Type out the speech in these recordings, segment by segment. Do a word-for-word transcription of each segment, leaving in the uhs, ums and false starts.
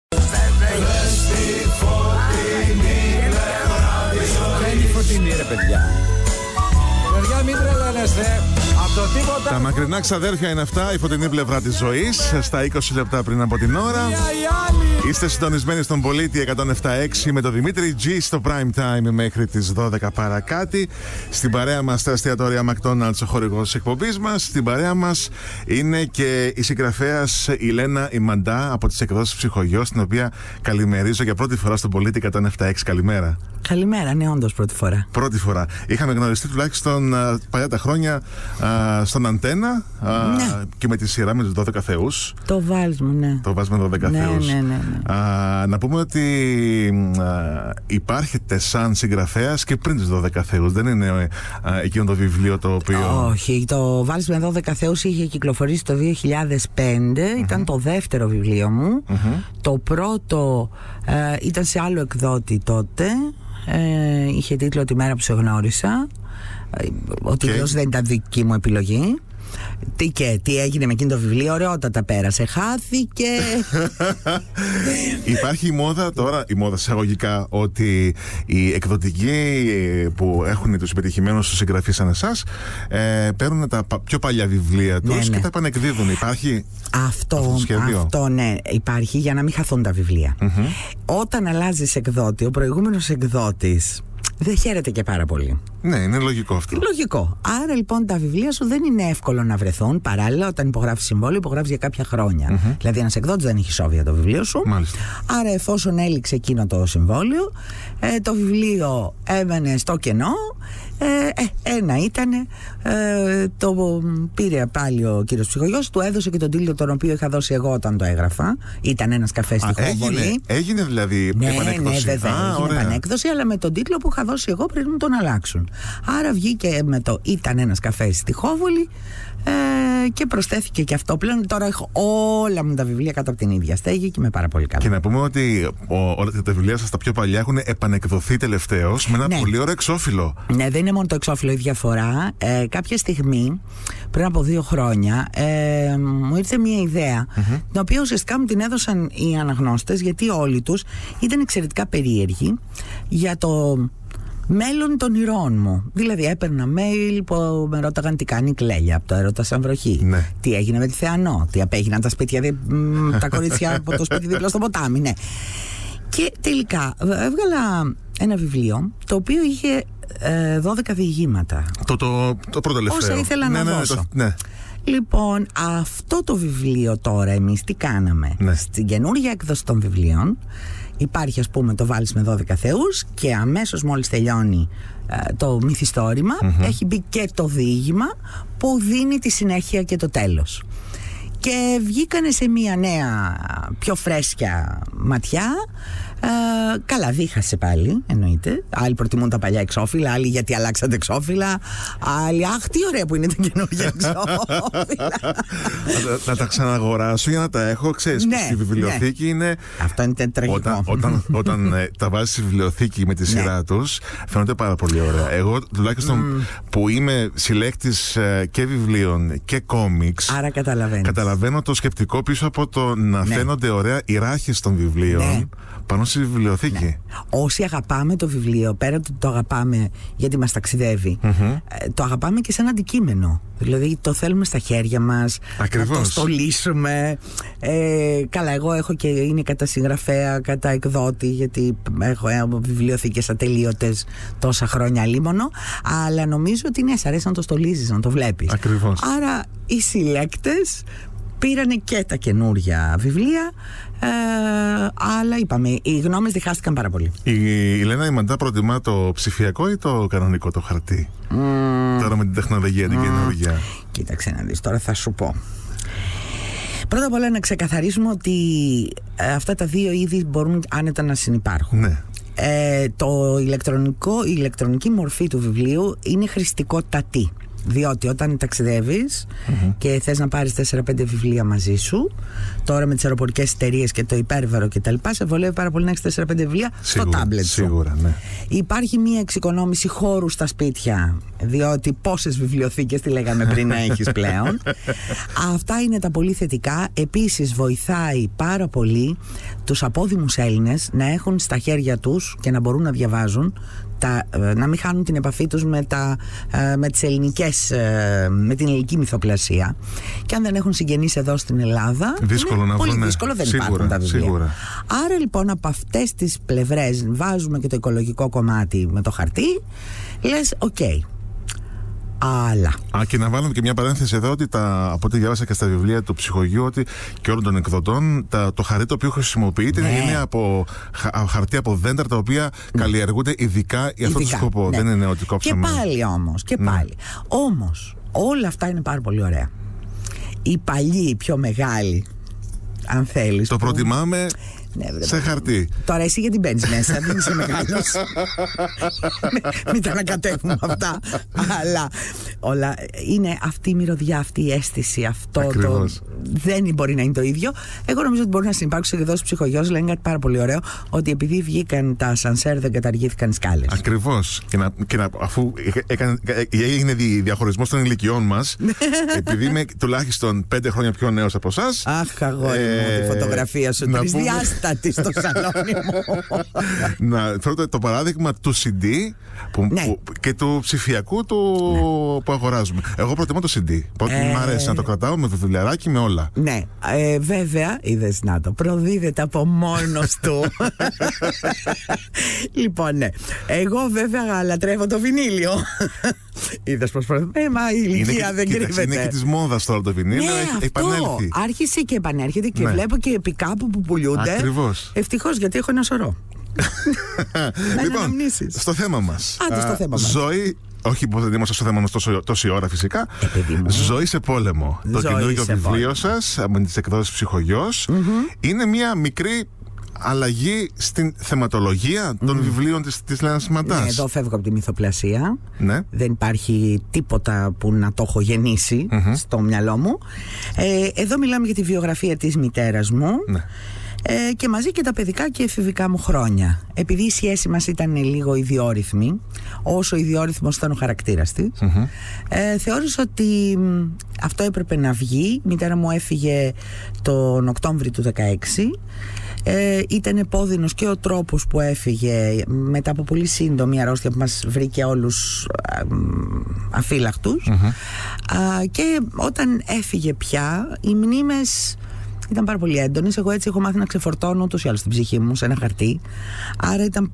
Είναι φωτεινή ρε παιδιά. Παιδιά μην τρελαίνεστε. Τα μακρινά ξαδέρφια είναι αυτά, η φωτεινή πλευρά της ζωής. Στα είκοσι λεπτά πριν από την ώρα. Είστε συντονισμένοι στον Πολίτη εκατόν επτά κόμμα έξι με τον Δημήτρη G στο prime time μέχρι τις δώδεκα παρά κάτι. Στην παρέα μας τα εστιατόρια McDonald's, ο χορηγός της εκπομπής μας. Στην παρέα μας είναι και η συγγραφέας η Λένα η Μαντά από τις εκδόσεις Ψυχογιός, την οποία καλημερίζω για πρώτη φορά στον Πολίτη εκατόν επτά κόμμα έξι. Καλημέρα. Καλημέρα, ναι, όντως πρώτη φορά. Πρώτη φορά. Είχαμε γνωριστεί τουλάχιστον α, παλιά τα χρόνια α, στον Αντένα α, ναι. και με τη σειρά με τους δώδεκα Θεούς. Το βάζουμε, ναι. Το βάζουμε δώδεκα ναι, Θεούς. Ναι, ναι, ναι. Α, να πούμε ότι α, υπάρχετε σαν συγγραφέας και πριν τους δώδεκα Θεούς. Δεν είναι α, εκείνο το βιβλίο το οποίο. Όχι, το Βάλς με δώδεκα Θεούς είχε κυκλοφορήσει το δύο χιλιάδες πέντε. Mm-hmm. Ήταν το δεύτερο βιβλίο μου. Mm-hmm. Το πρώτο ε, ήταν σε άλλο εκδότη τότε. Ε, είχε τίτλο «Τη μέρα που σε γνώρισα». Ο τίτλος okay. δεν ήταν δική μου επιλογή. Τι και τι έγινε με εκείνο το βιβλίο, ωραιότατα πέρασε, χάθηκε. Υπάρχει η μόδα τώρα, η μόδα εισαγωγικά, ότι οι εκδοτικοί που έχουν τους επιτυχημένους τους συγγραφείς σαν εσάς ε, παίρνουν τα πιο παλιά βιβλία τους ναι, και ναι. τα επανεκδίδουν. Υπάρχει αυτό, αυτό το σχέδιο? Αυτό ναι, υπάρχει για να μην χαθούν τα βιβλία. Mm-hmm. Όταν αλλάζεις εκδότη, ο προηγούμενος εκδότης δεν χαίρεται και πάρα πολύ. Ναι, είναι λογικό αυτό. Λογικό. Άρα λοιπόν τα βιβλία σου δεν είναι εύκολο να βρεθούν. Παράλληλα, όταν υπογράφεις συμβόλαιο, υπογράφεις για κάποια χρόνια. Mm-hmm. Δηλαδή, ένας εκδότης δεν έχει σόβια το βιβλίο σου. Μάλιστα. Άρα, εφόσον έληξε εκείνο το συμβόλαιο, ε, το βιβλίο έμενε στο κενό. Ε, ε, ένα ήτανε. Ε, το πήρε πάλι ο κύριος Ψυχογιός, του έδωσε και τον τίτλο τον οποίο είχα δώσει εγώ όταν το έγραφα. Ήταν ένας καφές στη Χόβολη. Έγινε, έγινε δηλαδή ναι, επανέκδοση. Ναι, βέβαια. Α, έγινε ωραία. επανέκδοση, αλλά με τον τίτλο που είχα δώσει εγώ πριν μου τον αλλάξουν. Άρα βγήκε με το «Ήταν ένας καφές στη Χόβολη» ε, και προσθέθηκε και αυτό. Πλέον τώρα έχω όλα μου τα βιβλία κάτω από την ίδια στέγη και είμαι πάρα πολύ καλά. Και να πούμε ότι ο, όλα τα βιβλία σας τα πιο παλιά έχουν επανεκδοθεί τελευταίως με ένα ναι. πολύ ωραίο εξώφυλλο. Ναι, δεν είναι μόνο το εξώφυλλο η διαφορά. Ε, κάποια στιγμή, πριν από δύο χρόνια, ε, μου ήρθε μια ιδέα, mm-hmm. την οποία ουσιαστικά μου την έδωσαν οι αναγνώστες, γιατί όλοι τους ήταν εξαιρετικά περίεργοι για το μέλλον των ηρώων μου. Δηλαδή έπαιρνα mail που με ρώταγαν τι κάνει η Κλέλια από το Έρωτα σαν βροχή. Ναι. Τι έγινε με τη Θεανό, τι απέγιναν τα σπίτια, δι... τα κορίτσια από το σπίτι δίπλα στο ποτάμι, ναι. Και τελικά έβγαλα ένα βιβλίο το οποίο είχε ε, δώδεκα διηγήματα. Το, το, το πρώτο τελευταίο. Όσα ήθελα ναι, να ναι, δώσω. Ναι, το, ναι. Λοιπόν, αυτό το βιβλίο τώρα εμείς τι κάναμε? Ναι. Στην καινούργια έκδοση των βιβλίων υπάρχει, ας πούμε, το Βάλς με δώδεκα Θεούς και αμέσως μόλις τελειώνει ε, το μυθιστόρημα, mm-hmm. έχει μπει και το διήγημα που δίνει τη συνέχεια και το τέλος. Και βγήκανε σε μια νέα, πιο φρέσκια ματιά. Ε, καλά, δίχασε πάλι, εννοείται. Άλλοι προτιμούν τα παλιά εξώφυλλα, άλλοι γιατί αλλάξατε εξώφυλλα. Άλλοι, αχ, τι ωραία που είναι τα καινούργια εξώφυλλα. Να τα ξαναγοράσω για να τα έχω, ξέρεις. Ναι, στη βιβλιοθήκη ναι. είναι. Αυτό είναι τραγικό. Όταν, όταν, όταν ε, τα βάζεις στη βιβλιοθήκη με τη σειρά ναι. τους, φαίνονται πάρα πολύ ωραία. Εγώ τουλάχιστον mm. που είμαι συλλέκτης ε, και βιβλίων και κόμιξ. Άρα καταλαβαίνεις. Καταλαβαίνω το σκεπτικό πίσω από το να ναι. φαίνονται ωραία οι ράχες των βιβλίων. Ναι. Πάνω στη βιβλιοθήκη. Ναι. Όσοι αγαπάμε το βιβλίο, πέρα ότι το αγαπάμε γιατί μας ταξιδεύει, mm-hmm. το αγαπάμε και σαν αντικείμενο. Δηλαδή το θέλουμε στα χέρια μας. Ακριβώς. Να το στολίσουμε. Ε, καλά, εγώ έχω και είναι κατά συγγραφέα, κατά εκδότη, γιατί έχω βιβλιοθήκες ατελείωτες τόσα χρόνια αλίμονο. Αλλά νομίζω ότι ναι, σ' αρέσει να το στολίζεις, να το βλέπεις. Ακριβώς. Άρα οι συλλέκτες πήρανε και τα καινούρια βιβλία, ε, αλλά είπαμε, οι γνώμες διχάστηκαν πάρα πολύ. Η, η Λένα η Μαντά προτιμά το ψηφιακό ή το κανονικό, το χαρτί? Mm. Τώρα με την τεχνολογία την mm. καινούργια. Κοίταξε να δεις, τώρα θα σου πω. Πρώτα απ' όλα να ξεκαθαρίσουμε ότι ε, αυτά τα δύο είδη μπορούν άνετα να συνυπάρχουν. Ναι. Ε, το ηλεκτρονικό, η ηλεκτρονική μορφή του βιβλίου είναι χρηστικότατη. Διότι όταν ταξιδεύεις mm-hmm. και θες να πάρεις τέσσερα πέντε βιβλία μαζί σου, τώρα με τις αεροπορικές εταιρείες και το υπέρβαρο και τα λοιπά, σε βολεύει πάρα πολύ να έχεις τέσσερα πέντε βιβλία σίγουρα, στο τάμπλετ σου. Σίγουρα, ναι. Υπάρχει μία εξοικονόμηση χώρου στα σπίτια, διότι πόσες βιβλιοθήκες, τι λέγαμε πριν, να έχεις πλέον. Αυτά είναι τα πολύ θετικά. Επίσης βοηθάει πάρα πολύ τους απόδημους Έλληνες να έχουν στα χέρια τους και να μπορούν να διαβάζουν, τα, να μην χάνουν την επαφή τους με, τα, με, τις ελληνικές, με την ελληνική μυθοπλασία, και αν δεν έχουν συγγενείς εδώ στην Ελλάδα, δύσκολο είναι να πολύ βρουν, δύσκολο, δεν σίγουρα, υπάρχουν τα βιβλία. Σίγουρα. Άρα λοιπόν από αυτές τις πλευρές βάζουμε και το οικολογικό κομμάτι με το χαρτί, λες οκ. Okay. Αλλά. Α, και να βάλουμε και μια παρένθεση εδώ, ότι τα, από ό,τι διάβασα και στα βιβλία του ψυχογείου, ότι και όλων των εκδοτών, τα, το χαρί το οποίο χρησιμοποιείται, ναι, είναι από χα, χαρτί από δέντρα, τα οποία ναι, καλλιεργούνται ειδικά για αυτό το σκοπό. Ναι. Δεν είναι ότι κόψαμε. Και πάλι όμως, και ναι, πάλι. Όμως, όλα αυτά είναι πάρα πολύ ωραία. Οι παλιοί, οι πιο μεγάλοι, αν θέλεις. Το που... προτιμάμε. Ναι, σε χαρτί. Τώρα εσύ γιατί μπαίνεις μέσα, δεν είσαι μεγάλος. Μην τα ανακατεύουμε αυτά. Αλλά όλα είναι αυτή η μυρωδιά, αυτή η αίσθηση, αυτό ακριβώς, το. Δεν μπορεί να είναι το ίδιο. Εγώ νομίζω ότι μπορεί να συνεπάρξουν και εδώ στους ψυχογειός. Λένε κάτι πάρα πολύ ωραίο, ότι επειδή βγήκαν τα σανσέρ δεν καταργήθηκαν οι σκάλες. Ακριβώς. Και, να, και να, αφού έκανε, έγινε διαχωρισμός των ηλικιών μας, επειδή είμαι τουλάχιστον πέντε χρόνια πιο νέος από εσάς. Αχ, αγόρι μου, τη φωτογραφία σου τρισδιάστατη στο σαλόνι μου. Να φέρω το παράδειγμα του σι ντι που, ναι, που, και του ψηφιακού του, ναι, που αγοράζουμε. Εγώ προτιμώ το σι ντι. Ε... Μ' αρέσει να το κρατάω με βιβλιαράκι, με όλα. Ναι, ε, βέβαια, είδες να το προδίδεται από μόνος του. Λοιπόν, ναι. Εγώ βέβαια λατρεύω το βινίλιο. Είδες πως προδίδεται. Ε, μα η ηλικία είναι, δεν κοίταξε, κρύβεται. Είναι και της μόδας τώρα το βινίλιο. Ναι, έχει αυτό επανέλθει. άρχισε και επανέρχεται και ναι, βλέπω και επί κάπου που πουλιούνται. Ακριβώς. Ευτυχώς, γιατί έχω ένα σωρό. Λοιπόν, στο θέμα μας. Άντε στο θέμα μας. Ζωή. Όχι που δεν είμαστε στο θέμα μας τόσο, τόση ώρα φυσικά. Ε, Ζωή σε πόλεμο. Ζωή το καινούργιο βιβλίο πόλεμο. σας με τις εκδόσεις Ψυχογειός mm-hmm. είναι μια μικρή αλλαγή στην θεματολογία των mm. βιβλίων της, της Λένας Μαντάς. Ναι, εδώ φεύγω από τη μυθοπλασία. Ναι. Δεν υπάρχει τίποτα που να το έχω γεννήσει mm-hmm. στο μυαλό μου. Ε, εδώ μιλάμε για τη βιογραφία της μητέρας μου. Ναι. Ε, και μαζί και τα παιδικά και εφηβικά μου χρόνια. Επειδή η σχέση μας ήταν λίγο ιδιόρυθμη, όσο ιδιόρυθμος ήταν ο χαρακτήρας της, mm-hmm. ε, θεώρησα ότι αυτό έπρεπε να βγει. Η μητέρα μου έφυγε τον Οκτώβρη του δεκαέξι. Ε, ήταν επώδυνος και ο τρόπος που έφυγε μετά από πολύ σύντομη αρρώστια που μας βρήκε όλους α, αφύλακτους. Mm-hmm. Α, και όταν έφυγε πια, οι μνήμες ήταν πάρα πολύ έντονες. Εγώ έτσι έχω μάθει να ξεφορτώνω ούτως ή άλλως την ψυχή μου σε ένα χαρτί. Άρα ήταν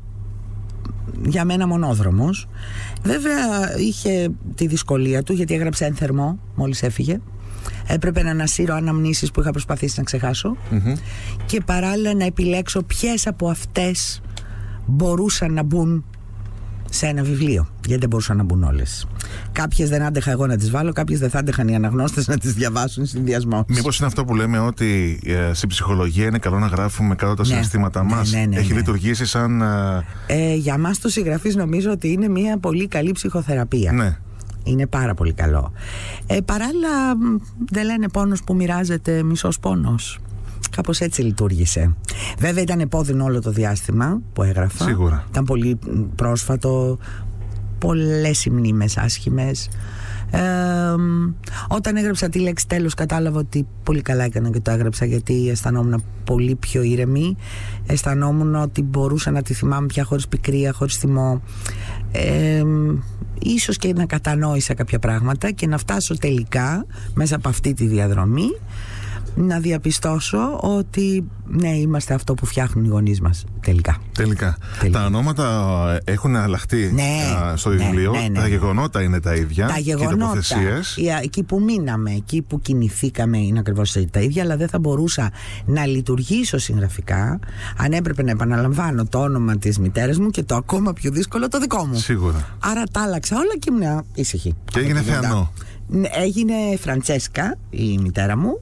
για μένα μονόδρομος. Βέβαια είχε τη δυσκολία του, γιατί έγραψε ένθερμο μόλις έφυγε. Έπρεπε να ανασύρω αναμνήσεις που είχα προσπαθήσει να ξεχάσω mm-hmm. και παράλληλα να επιλέξω ποιες από αυτές μπορούσαν να μπουν σε ένα βιβλίο, γιατί δεν μπορούσαν να μπουν όλες. Κάποιες δεν άντεχα εγώ να τις βάλω, κάποιες δεν θα άντεχαν οι αναγνώστες να τις διαβάσουν συνδυασμό. Μήπως είναι αυτό που λέμε, ότι ε, στην ψυχολογία είναι καλό να γράφουμε κάτω τα ναι, συναισθήματα ναι, μας. Ναι, ναι, ναι, έχει ναι. λειτουργήσει σαν ε... Ε, για μας τους συγγραφείς νομίζω ότι είναι μια πολύ καλή ψυχοθεραπεία. Ναι. Είναι πάρα πολύ καλό. Ε, παράλληλα δεν λένε πόνος που μοιράζεται μισός πόνος. Κάπως έτσι λειτουργήσε. Βέβαια ήταν επώδυνο όλο το διάστημα που έγραφα. Σίγουρα. Ήταν πολύ πρόσφατο. Πολλές οι μνήμες άσχημες. Ε, όταν έγραψα τη λέξη τέλος κατάλαβα ότι πολύ καλά έκανα και το έγραψα, γιατί αισθανόμουν πολύ πιο ήρεμη. Αισθανόμουν ότι μπορούσα να τη θυμάμαι πια χωρίς πικρία, χωρίς θυμό. Ε, ίσως και να κατανόησα κάποια πράγματα και να φτάσω τελικά μέσα από αυτή τη διαδρομή να διαπιστώσω ότι ναι, είμαστε αυτό που φτιάχνουν οι γονείς μας τελικά. Τελικά. τελικά. Τα ονόματα έχουν αλλάχτεί ναι, στο βιβλίο. Ναι, ναι, ναι. Τα γεγονότα είναι τα ίδια. Τα γεγονότα, εκεί που μείναμε, εκεί που κινηθήκαμε είναι ακριβώς τα ίδια, αλλά δεν θα μπορούσα να λειτουργήσω συγγραφικά αν έπρεπε να επαναλαμβάνω το όνομα της μητέρας μου και το ακόμα πιο δύσκολο το δικό μου. Σίγουρα. Άρα τα άλλαξα όλα και ήμουν ήσυχη. Και έγινε Θεανό. Έγινε Φραντσέσκα η μητέρα μου.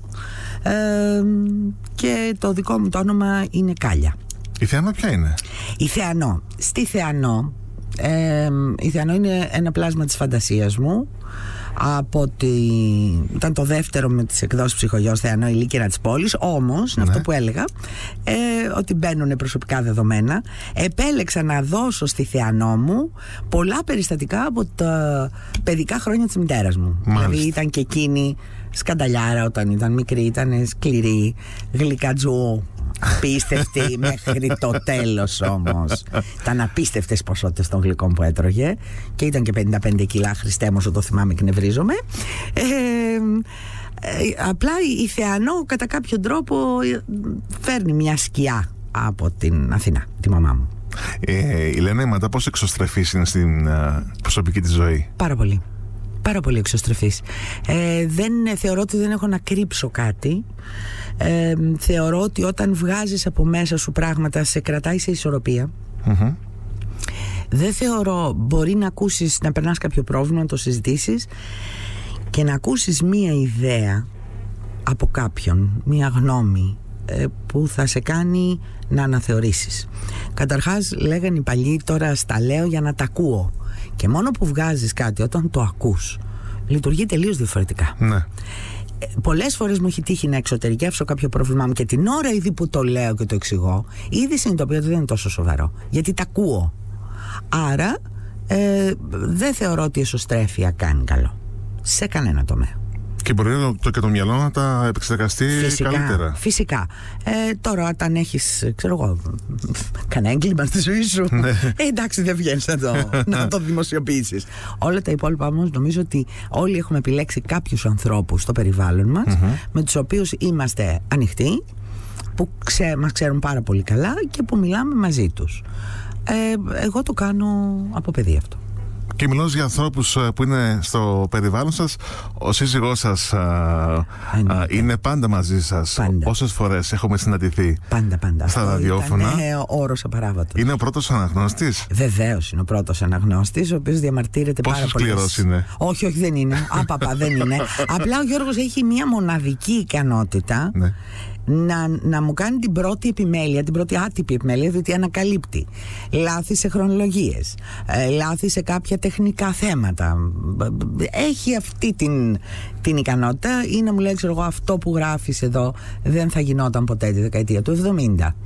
Ε, και το δικό μου το όνομα είναι Κάλια. Η Θεανό ποια είναι? Η Θεανό. Στη Θεανό ε, η Θεανό είναι ένα πλάσμα της φαντασίας μου. από τη... ήταν το δεύτερο με τις εκδόσεις Ψυχογιός Θεανό, η Λύκειρα της πόλης. Όμως, είναι ναι. αυτό που έλεγα, ε, ότι μπαίνουν προσωπικά δεδομένα. Επέλεξα να δώσω στη Θεανό μου πολλά περιστατικά από τα παιδικά χρόνια της μητέρας μου. Μάλιστα. Δηλαδή ήταν και εκείνη σκανταλιάρα όταν ήταν μικρή, ήταν σκληρή, γλυκατζού, απίστευτη μέχρι το τέλος όμως. Ήταν απίστευτες ποσότητες των γλυκών που έτρωγε και ήταν και πενήντα πέντε κιλά, Χριστέ μου, όσο το θυμάμαι και νευρίζομαι. Ε, ε, απλά η Θεανό κατά κάποιο τρόπο φέρνει μια σκιά από την Αθηνά, τη μαμά μου. Ε, η Λένα Ματά πώς εξωστρεφής είναι στην uh, προσωπική της ζωή? Πάρα πολύ. Πάρα πολύ εξωστρεφής. Ε, δεν, θεωρώ ότι δεν έχω να κρύψω κάτι. Ε, θεωρώ ότι όταν βγάζεις από μέσα σου πράγματα σε κρατάει σε ισορροπία. Mm-hmm. Δεν θεωρώ, μπορεί να ακούσεις, να περνάς κάποιο πρόβλημα, να το συζητήσεις και να ακούσεις μία ιδέα από κάποιον, μία γνώμη ε, που θα σε κάνει να αναθεωρήσεις. Καταρχάς λέγανε οι παλιοί, τώρα στα λέω για να τα ακούω. Και μόνο που βγάζεις κάτι, όταν το ακούς, λειτουργεί τελείως διαφορετικά. Ναι. Πολλές φορές μου έχει τύχει να εξωτερικεύσω κάποιο πρόβλημά μου και την ώρα ήδη που το λέω και το εξηγώ, ήδη συνειδητοποιώ ότι δεν είναι τόσο σοβαρό, γιατί τα ακούω. Άρα ε, δεν θεωρώ ότι η εσωστρέφεια κάνει καλό σε κανένα τομέα. Και μπορεί το, και το μυαλό να τα επεξεργαστεί φυσικά, καλύτερα. Φυσικά. Ε, τώρα, όταν έχεις, ξέρω εγώ, κανένα έγκλημα στη ζωή σου, ναι. ε, εντάξει, δεν βγαίνεις να το, να το δημοσιοποιήσεις. Όλα τα υπόλοιπα όμως, νομίζω ότι όλοι έχουμε επιλέξει κάποιους ανθρώπους στο περιβάλλον μας, mm-hmm. με τους οποίους είμαστε ανοιχτοί, που ξέ, μας ξέρουν πάρα πολύ καλά και που μιλάμε μαζί τους. Ε, εγώ το κάνω από παιδί αυτό. Και μιλώντας για ανθρώπους που είναι στο περιβάλλον σας, ο σύζυγός σας α, α, είναι πάντα μαζί σας. Πάντα. Όσες φορές έχουμε συναντηθεί πάντα, πάντα. στα ραδιόφωνα. Είναι όρος απαράβατος. Είναι ο πρώτος αναγνώστης. Βεβαίως είναι ο πρώτος αναγνώστης, ο οποίος διαμαρτύρεται Πόσο πάρα πολύ. Πόσο σκληρός είναι? Όχι, όχι, δεν είναι. Άπαπα, δεν είναι. Απλά ο Γιώργος έχει μια μοναδική ικανότητα. Ναι. Να, να μου κάνει την πρώτη επιμέλεια, την πρώτη άτυπη επιμέλεια, διότι ανακαλύπτει λάθη σε χρονολογίες, ε, λάθη σε κάποια τεχνικά θέματα. Έχει αυτή την, την ικανότητα, ή να μου λέει, ξέρω εγώ, αυτό που γράφεις εδώ δεν θα γινόταν ποτέ τη δεκαετία του εβδομήντα.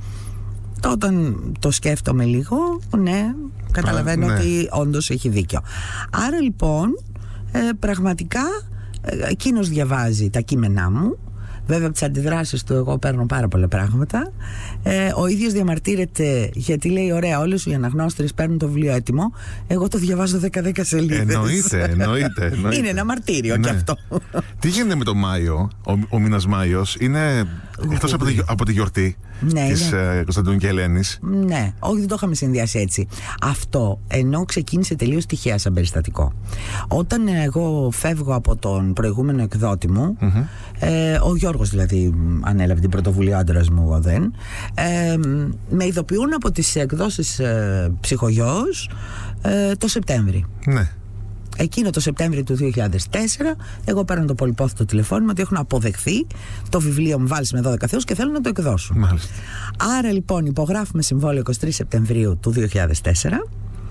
Όταν το σκέφτομαι λίγο, ναι, καταλαβαίνω Α, ναι. ότι όντως έχει δίκιο. Άρα λοιπόν ε, πραγματικά ε, εκείνος διαβάζει τα κείμενά μου. Βέβαια από τις αντιδράσεις του εγώ παίρνω πάρα πολλά πράγματα. ε, Ο ίδιος διαμαρτύρεται γιατί λέει, ωραία, όλες οι αναγνώστρες παίρνουν το βιβλίο έτοιμο, εγώ το διαβάζω δέκα δέκα σελίδες. Εννοείται, εννοείται, εννοείται. Είναι ένα μαρτύριο ναι. και αυτό. Τι γίνεται με το Μάιο? Ο, ο μήνας Μάιος είναι εκτός από τη, από τη γιορτή ναι, της ε, Κωνσταντίνου και Ελένης. Ναι, όχι, δεν το είχαμε συνδυάσει έτσι. Αυτό ενώ ξεκίνησε τελείως τυχαία σαν περιστατικό. Όταν εγώ φεύγω από τον προηγούμενο εκδότη μου, mm-hmm. ε, ο Γιώργος δηλαδή ανέλαβε την πρωτοβουλία, ο άντρας μου, εγώ δεν, ε, με ειδοποιούν από τις εκδόσεις ε, Ψυχογιός ε, το Σεπτέμβρη. Ναι. Εκείνο το Σεπτέμβριο του δύο χιλιάδες τέσσερα εγώ παίρνω το πολυπόθητο τηλεφώνημα ότι έχουν αποδεχθεί το βιβλίο μου «Βάλεις με δώδεκα θεούς» και θέλουν να το εκδώσουν. Μάλιστα. Άρα λοιπόν υπογράφουμε συμβόλαιο εικοστή τρίτη Σεπτεμβρίου του δύο χιλιάδες τέσσερα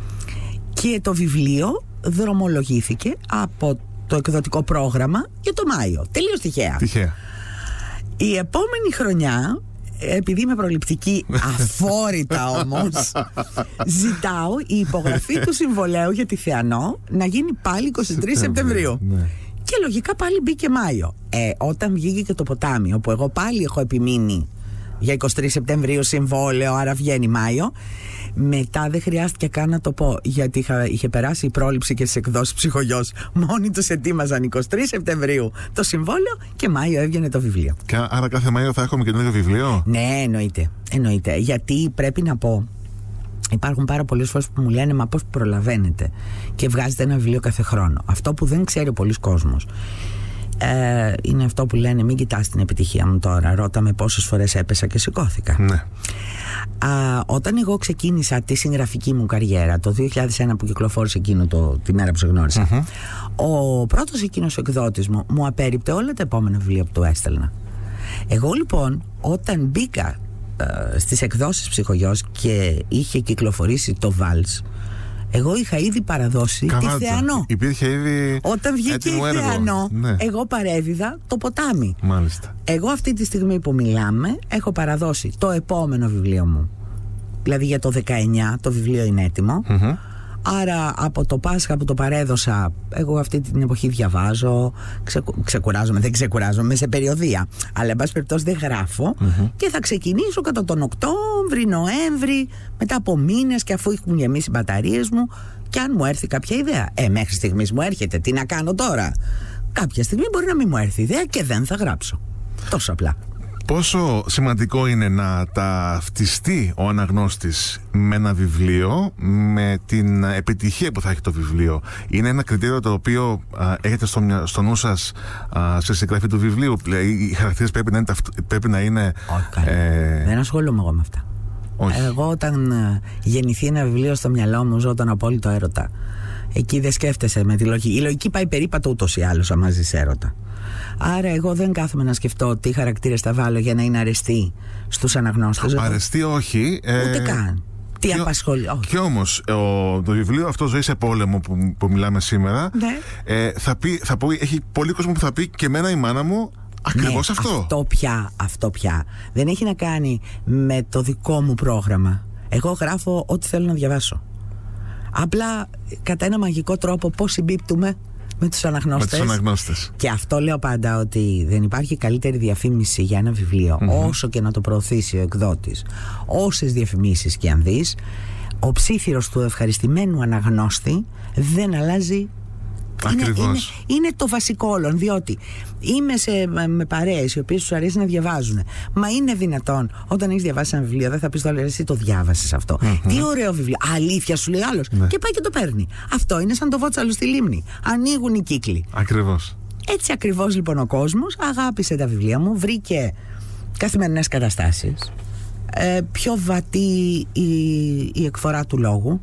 και το βιβλίο δρομολογήθηκε από το εκδοτικό πρόγραμμα για το Μάιο. Τελείως τυχαία. Τυχαία. Η επόμενη χρονιά, επειδή είμαι προληπτική αφόρητα όμως, ζητάω η υπογραφή του συμβολέου για τη Θεανό να γίνει πάλι εικοστή τρίτη Σεπτεμβρίου. Ναι. Και λογικά πάλι μπήκε Μάιο. Ε, όταν βγήκε και το ποτάμι, όπου εγώ πάλι έχω επιμείνει για εικοστή τρίτη Σεπτεμβρίου συμβόλαιο, άρα βγαίνει Μάιο. Μετά δεν χρειάστηκε καν να το πω, γιατί είχα, είχε περάσει η πρόληψη και στις εκδόσεις Ψυχογιός. Μόνοι τους ετοίμαζαν εικοστή τρίτη Σεπτεμβρίου το συμβόλαιο και Μάιο έβγαινε το βιβλίο. Και άρα κάθε Μάιο θα έχουμε και το ίδιο βιβλίο? Ναι, εννοείται. εννοείται. Γιατί πρέπει να πω, υπάρχουν πάρα πολλές φορές που μου λένε, μα πώς προλαβαίνετε και βγάζετε ένα βιβλίο κάθε χρόνο? Αυτό που δεν ξέρει ο πολλής κόσμος ε, είναι αυτό που λένε, μην κοιτάς την επιτυχία μου τώρα, ρώτα με πόσες φορές έπεσα και σηκώθηκα. Ναι. Α, όταν εγώ ξεκίνησα τη συγγραφική μου καριέρα το δύο χιλιάδες ένα που κυκλοφόρησε εκείνο το, τη μέρα που σε γνώρισα, mm-hmm. ο πρώτος εκείνος εκδότης μου μου απέρριπτε όλα τα επόμενα βιβλία που του έστελνα. Εγώ λοιπόν όταν μπήκα ε, στις εκδόσεις Ψυχογιός και είχε κυκλοφορήσει το Βάλς, Εγώ είχα ήδη παραδώσει Καβάτζα. τη Θεανό. Υπήρχε ήδη. Όταν βγήκε η Θεανό, ναι. εγώ παρέδιδα το ποτάμι. Μάλιστα. Εγώ αυτή τη στιγμή που μιλάμε έχω παραδώσει το επόμενο βιβλίο μου. Δηλαδή για το δεκαεννιά το βιβλίο είναι έτοιμο. Mm-hmm. Άρα από το Πάσχα που το παρέδωσα, εγώ αυτή την εποχή διαβάζω, ξεκου, ξεκουράζομαι, δεν ξεκουράζομαι, σε περιοδεία. Αλλά εν πάση περιπτώσει δεν γράφω mm-hmm. και θα ξεκινήσω κατά τον Οκτώβρη, Νοέμβρη, μετά από μήνες και αφού έχουν γεμίσει οι μπαταρίες μου, και αν μου έρθει κάποια ιδέα. Ε, μέχρι στιγμής μου έρχεται, τι να κάνω τώρα. Κάποια στιγμή μπορεί να μην μου έρθει ιδέα και δεν θα γράψω. Τόσο απλά. Πόσο σημαντικό είναι να ταυτιστεί ο αναγνώστης με ένα βιβλίο, με την επιτυχία που θα έχει το βιβλίο? Είναι ένα κριτήριο το οποίο α, έχετε στο, στο νου σας α, σε συγγραφή του βιβλίου? Οι χαρακτήρες πρέπει να είναι, πρέπει να είναι Όχι, ε... δεν ασχολούμαι εγώ με αυτά. Όχι. Εγώ όταν γεννηθεί ένα βιβλίο στο μυαλό μου ζω τον απόλυτο έρωτα. Εκεί δεν σκέφτεσαι με τη λογική. Η λογική πάει περίπατο ούτως ή άλλως άμα ζεις έρωτα. Άρα εγώ δεν κάθομαι να σκεφτώ τι χαρακτήρες θα βάλω για να είναι αρεστή στους αναγνώστες. Αρεστή όχι. Ούτε ε... καν. Τι και, απασχολεί. Κι όμως ο, το βιβλίο αυτό «Ζωή σε πόλεμο» που, που μιλάμε σήμερα, ναι. ε, θα πει, θα πω, έχει πολύ κόσμο που θα πει και εμένα η μάνα μου ακριβώς ναι, αυτό. Αυτό πια, αυτό πια. Δεν έχει να κάνει με το δικό μου πρόγραμμα. Εγώ γράφω ό,τι θέλω να διαβάσω. Απλά κατά ένα μαγικό τρόπο πώς συμπίπτουμε με τους αναγνώστες. Με τους αναγνώστες. Και αυτό λέω πάντα, ότι δεν υπάρχει καλύτερη διαφήμιση για ένα βιβλίο, mm-hmm. όσο και να το προωθήσει ο εκδότης, όσες διαφημίσεις και αν δεις, ο ψίθυρος του ευχαριστημένου αναγνώστη δεν αλλάζει. Ακριβώς. Είναι, είναι, είναι το βασικό όλων, διότι είμαι σε, με παρέες οι οποίες τους αρέσει να διαβάζουν. Μα είναι δυνατόν όταν έχεις διαβάσει ένα βιβλίο, δεν θα πεις τώρα εσύ το διάβασες αυτό? Mm-hmm. Τι ωραίο βιβλίο. Αλήθεια, σου λέει άλλος. Ναι. Και πάει και το παίρνει. Αυτό είναι σαν το βότσαλο στη λίμνη. Ανοίγουν οι κύκλοι. Ακριβώς. Έτσι ακριβώς λοιπόν ο κόσμος αγάπησε τα βιβλία μου, βρήκε καθημερινές καταστάσεις, ε, πιο βατή η, η εκφορά του λόγου.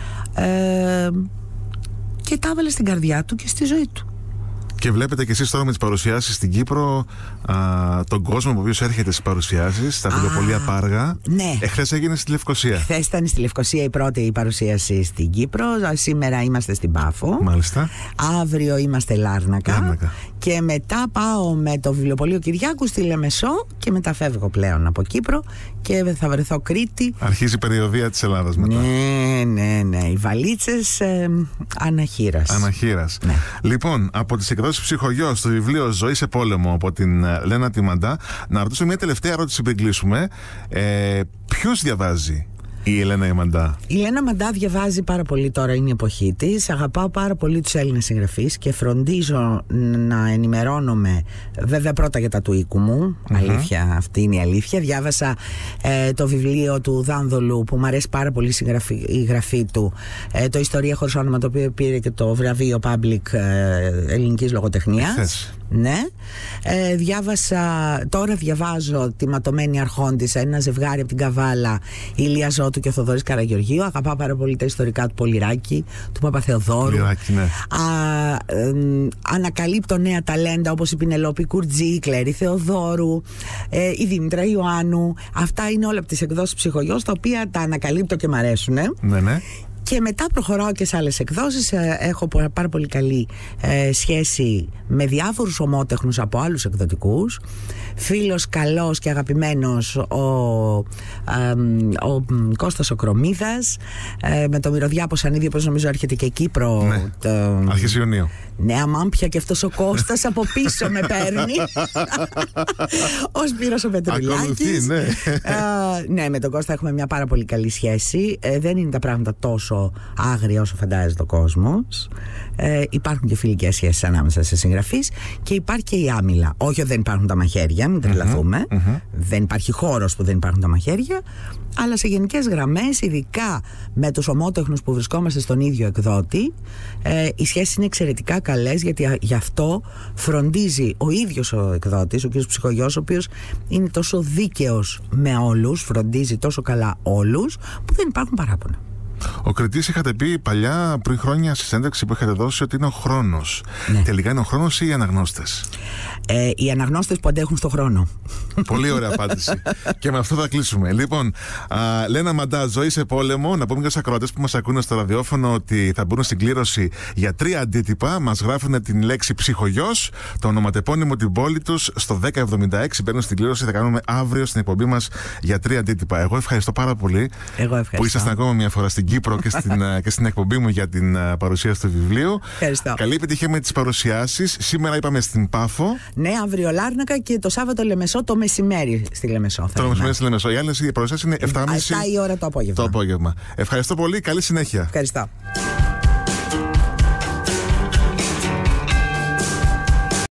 Ε, και τα έβαλε στην καρδιά του και στη ζωή του. Και βλέπετε και εσείς τώρα με τις παρουσιάσεις στην Κύπρο, α, τον κόσμο που οποίος έρχεται στις παρουσιάσεις, στα βιβλιοπωλεία Πάργα. Ναι. Εχθές έγινε στη Λευκοσία. Εχθές ήταν στη Λευκοσία η πρώτη παρουσίαση στην Κύπρο. Σήμερα είμαστε στην Πάφο. Μάλιστα. Αύριο είμαστε Λάρνακα. Λάρνακα. Και μετά πάω με το βιβλιοπωλείο Κυριάκου στη Λεμεσό και μετά φεύγω πλέον από Κύπρο και θα βρεθώ Κρήτη. Αρχίζει η περιοδεία της Ελλάδας μετά. Ναι, ναι, ναι. Οι βαλίτσες ε, αναχείρας. Αναχείρας. Ναι. Λοιπόν, από τις εκδόσεις Ψυχογιός, το βιβλίο «Ζωή σε πόλεμο» από την Λένα Τιμαντά, να ρωτήσω μια τελευταία ερώτηση πριν κλείσουμε. Ε, ποιος διαβάζει η Ελένα η Μαντά? Η Ελένα Μαντά διαβάζει πάρα πολύ, τώρα είναι η εποχή της. Αγαπάω πάρα πολύ τους Έλληνες συγγραφείς και φροντίζω να ενημερώνομαι, βέβαια πρώτα για τα του οίκου μου. Mm-hmm. Αλήθεια, αυτή είναι η αλήθεια. Διάβασα ε, το βιβλίο του Δάνδολου που μου αρέσει πάρα πολύ συγγραφή, η γραφή του, ε, το Ιστορία χωρίς όνομα, το οποίο πήρε και το βραβείο Public ε, ελληνικής λογοτεχνίας. Εχθές. Ναι. Ε, διάβασα, τώρα διαβάζω τη Ματωμένη Αρχόντισσα, ένα ζευγάρι από την Καβάλα, η Ηλία Ζώτου και ο Θοδωρής Καραγεωργίου. Αγαπάω πάρα πολύ τα ιστορικά του Πολυράκη, του Παπαθεοδόρου. Πολυράκη, ναι. Α, ε, ανακαλύπτω νέα ταλέντα όπως η Πινελόπη Κουρτζή, η Κλέρη Θεοδόρου, ε, η Δήμητρα Ιωάννου. Αυτά είναι όλα από τις εκδόσεις Ψυχογιός, τα οποία τα ανακαλύπτω και μ' αρέσουν. Ναι, ναι. Και μετά προχωράω και σε άλλες εκδόσεις. Έχω πάρα πολύ καλή ε, σχέση με διάφορους ομότεχνους από άλλους εκδοτικούς. Φίλος καλός και αγαπημένος ο, ε, ο Κώστας ο Κρομίδας, ε, με το Μυρωδιάπο Σανίδη, όπως νομίζω έρχεται και Κύπρο. Ναι, το, αρχής Ιουνίου. Ναι, αμάν πια και αυτός ο Κώστας από πίσω με παίρνει. Ο Σπύρος ο Πετρουλάκης. Ναι. uh, ναι, με τον Κώστα έχουμε μια πάρα πολύ καλή σχέση. Ε, δεν είναι τα πράγματα τόσο άγρια όσο φαντάζεται ο κόσμος. Ε, υπάρχουν και φιλικές σχέσεις ανάμεσα σε συγγραφείς και υπάρχει και η άμυλα. Όχι ότι δεν υπάρχουν τα μαχαίρια, μην τρελαθούμε. Mm-hmm, mm-hmm. Δεν υπάρχει χώρος που δεν υπάρχουν τα μαχαίρια. Αλλά σε γενικές γραμμές, ειδικά με τους ομότεχνους που βρισκόμαστε στον ίδιο εκδότη, ε, οι σχέσεις είναι εξαιρετικά καλές, γιατί γι' αυτό φροντίζει ο ίδιος ο εκδότης, ο κ. Ψυχογιός, ο οποίος είναι τόσο δίκαιος με όλους, φροντίζει τόσο καλά όλους, που δεν υπάρχουν παράπονα. Ο κριτής είχατε πει παλιά, πριν χρόνια, στη συνέντευξη που είχατε δώσει, ότι είναι ο χρόνος. Ναι. Τελικά είναι ο χρόνος ή οι αναγνώστες? Ε, οι αναγνώστες που αντέχουν στον χρόνο. Πολύ ωραία απάντηση. Και με αυτό θα κλείσουμε. Λοιπόν, α, Λένα Μαντά, ζωή σε πόλεμο. Να πούμε για τους ακροατές που μας ακούνε στο ραδιόφωνο ότι θα μπουν στην κλήρωση για τρία αντίτυπα. Μας γράφουν την λέξη ψυχογιός, το ονοματεπώνυμο, την πόλη τους στο δέκα εβδομήντα έξι. Μπαίνουν στην κλήρωση. Θα κάνουμε αύριο στην εκπομπή μας για τρία αντίτυπα. Εγώ ευχαριστώ πάρα πολύ. Εγώ ευχαριστώ. Που ήσασταν ακόμα μια φορά στην Κύπρο και στην, και στην εκπομπή μου για την παρουσίαση του βιβλίου. Ευχαριστώ. Καλή επιτυχία με τις παρουσιάσεις. Σήμερα είπαμε στην Πάφο. Ναι, αύριο Λάρνακα και το Σάββατο Λεμεσό το μεσημέρι στη Λεμεσό. Το μεσημέρι στη Λεμεσό. Οι άλλες παρουσιάσεις είναι επτά και μισή η ώρα το απόγευμα. Το απόγευμα. Ευχαριστώ πολύ. Καλή συνέχεια. Ευχαριστώ.